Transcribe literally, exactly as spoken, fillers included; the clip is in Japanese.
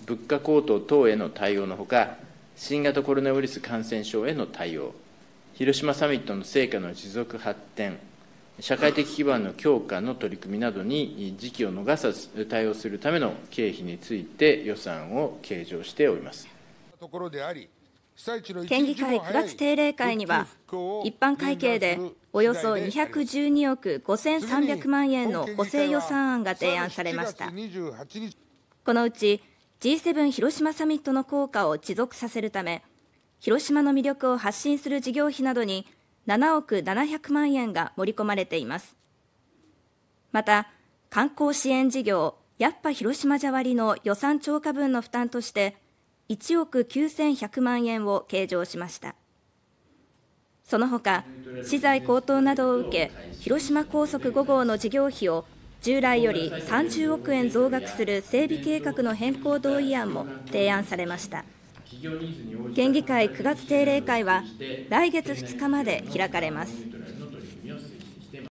物価高騰等への対応のほか、新型コロナウイルス感染症への対応、広島サミットの成果の持続発展、社会的基盤の強化の取り組みなどに時期を逃さず対応するための経費について予算を計上しております。 県議会くがつ定例会には、一般会計でおよそにひゃくじゅうにおくごせんさんびゃくまんえんの補正予算案が提案されました。このうち ジーセブン 広島サミットの効果を持続させるため、広島の魅力を発信する事業費などにななおくななひゃくまんえんが盛り込まれています。また、観光支援事業やっぱ広島じゃ割の予算超過分の負担としていちおくきゅうせんひゃくまんえんを計上しました。その他、資材高騰などを受け、広島高速ご号の事業費を従来よりさんじゅうおくえん増額する整備計画の変更同意案も提案されました。県議会くがつ定例会は来月ふつかまで開かれます。